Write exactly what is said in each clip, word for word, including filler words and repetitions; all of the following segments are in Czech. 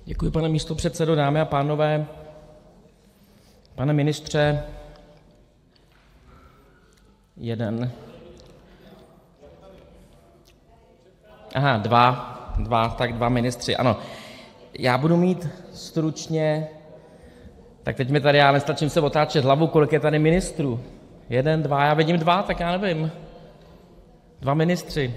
Děkuji, pane místopředsedo, dámy a pánové, pane ministře, jeden, aha, dva, dva, tak dva ministři, ano. Já budu mít stručně, tak teď mi tady, já nestačím se otáčet hlavu, kolik je tady ministrů. Jeden, dva, já vidím dva, tak já nevím. Dva ministři.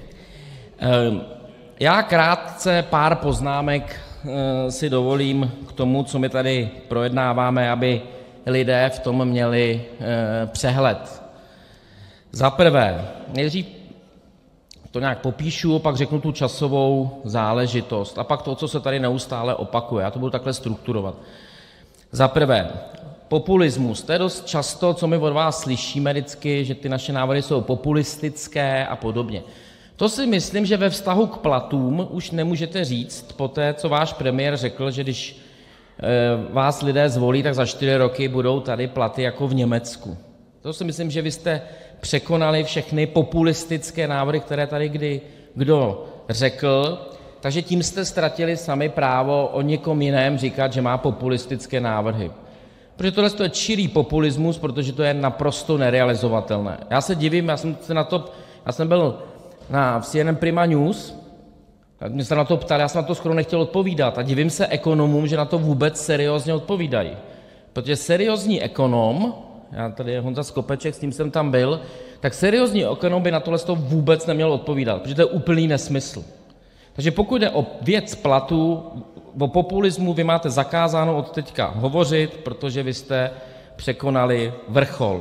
Já krátce pár poznámek si dovolím k tomu, co my tady projednáváme, aby lidé v tom měli přehled. Za prvé, nejdřív to nějak popíšu, pak řeknu tu časovou záležitost a pak to, co se tady neustále opakuje. Já to budu takhle strukturovat. Za prvé, populismus. To je dost často, co my od vás slyšíme vždycky, že ty naše návrhy jsou populistické a podobně. To si myslím, že ve vztahu k platům už nemůžete říct po té, co váš premiér řekl, že když vás lidé zvolí, tak za čtyři roky budou tady platy jako v Německu. To si myslím, že vy jste překonali všechny populistické návrhy, které tady kdy kdo řekl, takže tím jste ztratili sami právo o někom jiném říkat, že má populistické návrhy. Protože tohle je čirý populismus, protože to je naprosto nerealizovatelné. Já se divím, já jsem se na to, já jsem byl na C N N Prima News, tak mě se na to ptali, já jsem na to skoro nechtěl odpovídat a divím se ekonomům, že na to vůbec seriózně odpovídají. Protože seriózní ekonom, já tady je Honza Skopeček, s tím jsem tam byl, tak seriózní ekonom by na tohle vůbec neměl odpovídat, protože to je úplný nesmysl. Takže pokud jde o věc platu, o populismu vy máte zakázáno od teďka hovořit, protože vy jste překonali vrchol.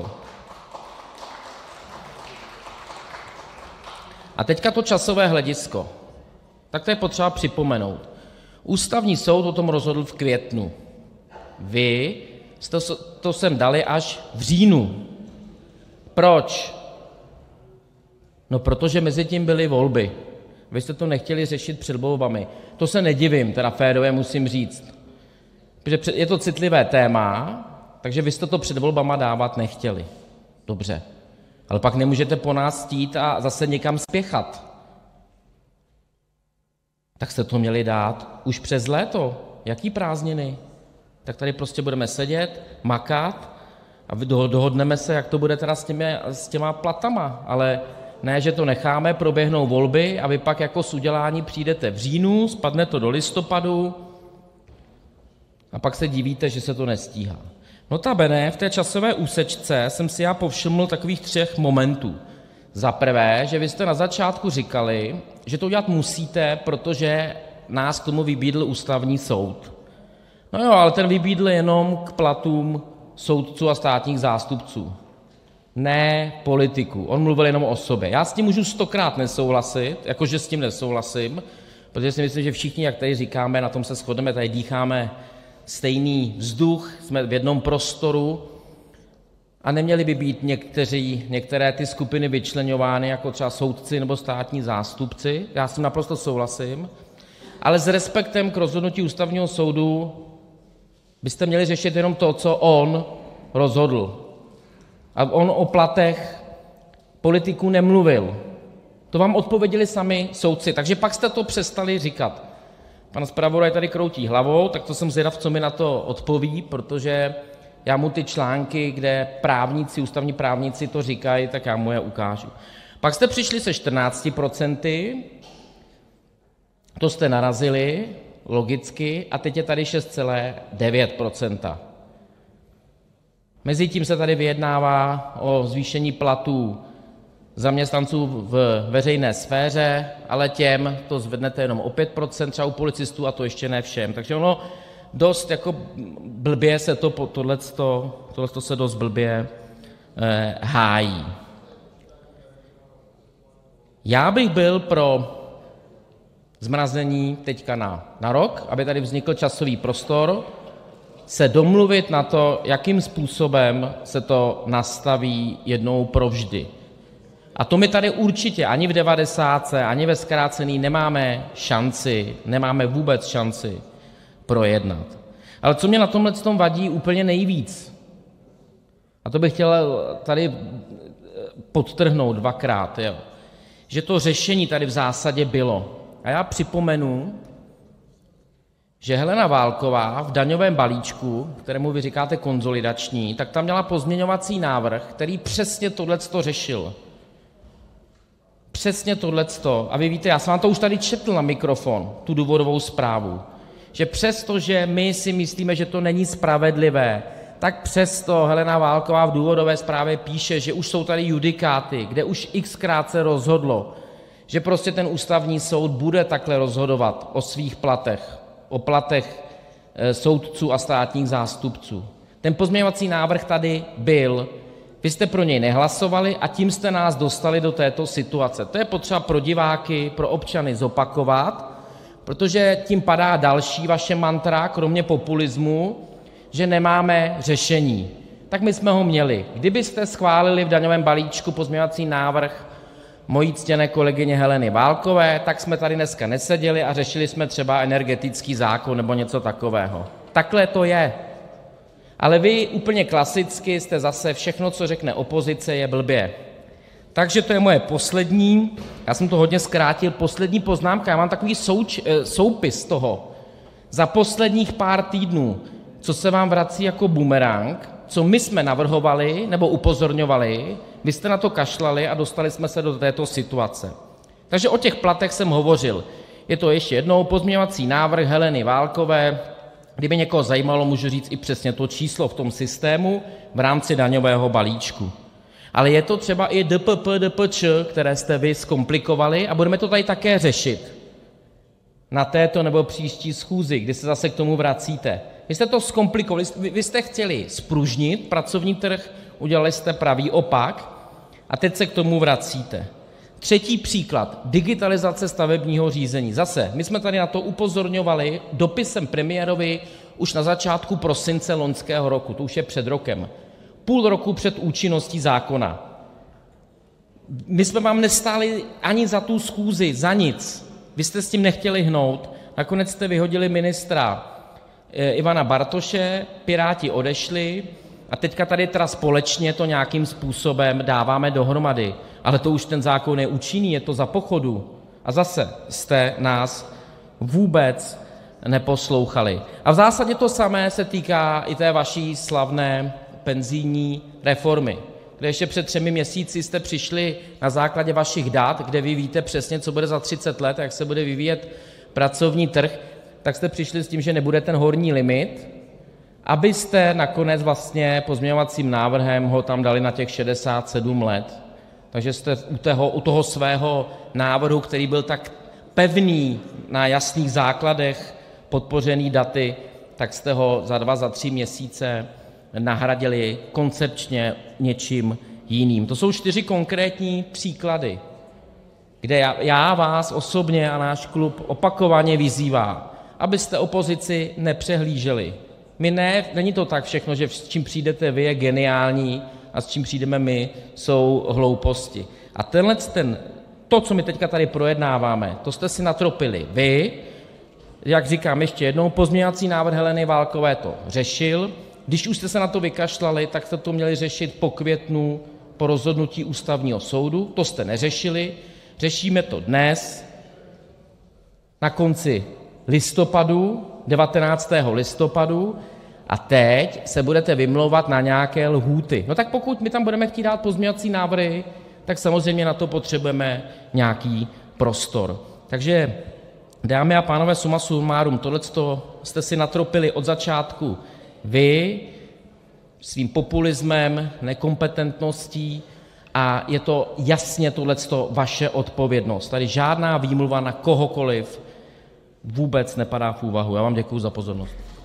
A teďka to časové hledisko. Tak to je potřeba připomenout. Ústavní soud o tom rozhodl v květnu. Vy jste to sem dali až v říjnu. Proč? No protože mezi tím byly volby. Vy jste to nechtěli řešit před volbami. To se nedivím, teda férově musím říct. Protože je to citlivé téma, takže vy jste to před volbama dávat nechtěli. Dobře. Ale pak nemůžete po nás chtít a zase někam spěchat. Tak jste to měli dát už přes léto. Jaký prázdniny? Tak tady prostě budeme sedět, makat a dohodneme se, jak to bude teda s, těmi, s těma platama. Ale ne, že to necháme, proběhnou volby a vy pak jako s udělání přijdete v říjnu, spadne to do listopadu a pak se divíte, že se to nestíhá. Notabene v té časové úsečce jsem si já povšiml takových třech momentů. Za prvé, že vy jste na začátku říkali, že to udělat musíte, protože nás k tomu vybídl Ústavní soud. No jo, ale ten vybídl jenom k platům soudců a státních zástupců. Ne politiků. On mluvil jenom o sobě. Já s tím můžu stokrát nesouhlasit, jakože s tím nesouhlasím, protože si myslím, že všichni, jak tady říkáme, na tom se shodneme, tady dýcháme stejný vzduch, jsme v jednom prostoru a neměly by být někteří, některé ty skupiny vyčleňovány, jako třeba soudci nebo státní zástupci. Já s tím naprosto souhlasím, ale s respektem k rozhodnutí Ústavního soudu byste měli řešit jenom to, co on rozhodl. A on o platech politiků nemluvil. To vám odpověděli sami soudci, takže pak jste to přestali říkat. Pan zpravodaj tady kroutí hlavou, tak to jsem zvědav, co mi na to odpoví, protože já mu ty články, kde právníci, ústavní právníci to říkají, tak já mu je ukážu. Pak jste přišli se čtrnácti procenty, to jste narazili, logicky, a teď je tady šest celá devět procenta. Mezitím se tady vyjednává o zvýšení platů zaměstnanců v veřejné sféře, ale těm to zvednete jenom o pět procent, třeba u policistů, a to ještě ne všem. Takže ono dost jako blbě se to, tohleto, tohleto se dost blbě eh, hájí. Já bych byl pro zmrazení teďka na, na rok, aby tady vznikl časový prostor, se domluvit na to, jakým způsobem se to nastaví jednou provždy. A to my tady určitě ani v devadesátce, ani ve zkrácený nemáme šanci, nemáme vůbec šanci projednat. Ale co mě na tomhle tom vadí úplně nejvíc, a to bych chtěl tady podtrhnout dvakrát, jo, že to řešení tady v zásadě bylo. A já připomenu, že Helena Válková v daňovém balíčku, kterému vy říkáte konsolidační, tak tam měla pozměňovací návrh, který přesně tohleto řešil. Přesně tohleto. A vy víte, já jsem vám to už tady četl na mikrofon, tu důvodovou zprávu, že přesto, že my si myslíme, že to není spravedlivé, tak přesto Helena Válková v důvodové zprávě píše, že už jsou tady judikáty, kde už xkrát se rozhodlo, že prostě ten Ústavní soud bude takhle rozhodovat o svých platech, o platech soudců a státních zástupců. Ten pozměňovací návrh tady byl, vy jste pro něj nehlasovali a tím jste nás dostali do této situace. To je potřeba pro diváky, pro občany zopakovat, protože tím padá další vaše mantra, kromě populismu, že nemáme řešení. Tak my jsme ho měli. Kdybyste schválili v daňovém balíčku pozměňovací návrh mojí ctěné kolegyně Heleny Válkové, tak jsme tady dneska neseděli a řešili jsme třeba energetický zákon nebo něco takového. Takhle to je. Ale vy úplně klasicky jste zase všechno, co řekne opozice, je blbě. Takže to je moje poslední, já jsem to hodně zkrátil, poslední poznámka. Já mám takový souč, soupis toho za posledních pár týdnů, co se vám vrací jako bumerang, co my jsme navrhovali nebo upozorňovali, vy jste na to kašlali a dostali jsme se do této situace. Takže o těch platech jsem hovořil. Je to ještě jednou pozměňovací návrh Heleny Válkové. Kdyby někoho zajímalo, můžu říct i přesně to číslo v tom systému v rámci daňového balíčku. Ale je to třeba i D P P, D P Č, které jste vy zkomplikovali a budeme to tady také řešit na této nebo příští schůzi, kdy se zase k tomu vracíte. Vy jste to zkomplikovali, vy jste chtěli zpružnit pracovní trh, udělali jste pravý opak a teď se k tomu vracíte. Třetí příklad, digitalizace stavebního řízení. Zase, my jsme tady na to upozorňovali dopisem premiérovi už na začátku prosince loňského roku, to už je před rokem, půl roku před účinností zákona. My jsme vám nestáli ani za tu schůzi, za nic. Vy jste s tím nechtěli hnout, nakonec jste vyhodili ministra Ivana Bartoše, Piráti odešli a teďka tady teda společně to nějakým způsobem dáváme dohromady. Ale to už ten zákon je účinný, je to za pochodu. A zase jste nás vůbec neposlouchali. A v zásadě to samé se týká i té vaší slavné penzijní reformy, kde ještě před třemi měsíci jste přišli na základě vašich dat, kde vy víte přesně, co bude za třicet let, jak se bude vyvíjet pracovní trh, tak jste přišli s tím, že nebude ten horní limit, abyste nakonec vlastně pozměňovacím návrhem ho tam dali na těch šedesát sedm let. Takže jste u toho, u toho svého návrhu, který byl tak pevný, na jasných základech, podpořený daty, tak jste ho za dva, za tři měsíce nahradili koncepčně něčím jiným. To jsou čtyři konkrétní příklady, kde já, já vás osobně a náš klub opakovaně vyzývá, abyste opozici nepřehlíželi. My ne, není to tak všechno, že s čím přijdete vy je geniální a s čím přijdeme my jsou hlouposti. A tenhle ten, to, co my teďka tady projednáváme, to jste si natropili vy, jak říkám ještě jednou, pozměňovací návrh Heleny Válkové to řešil. Když už jste se na to vykašlali, tak jste to měli řešit po květnu, po rozhodnutí Ústavního soudu. To jste neřešili. Řešíme to dnes, na konci listopadu, devatenáctého listopadu, a teď se budete vymlouvat na nějaké lhůty. No tak pokud my tam budeme chtít dát pozměňovací návrhy, tak samozřejmě na to potřebujeme nějaký prostor. Takže, dámy a pánové, suma sumárum, tohleto jste si natropili od začátku vy svým populismem, nekompetentností a je to jasně tohleto vaše odpovědnost. Tady žádná výmluva na kohokoliv vůbec nepadá v úvahu. Já vám děkuji za pozornost.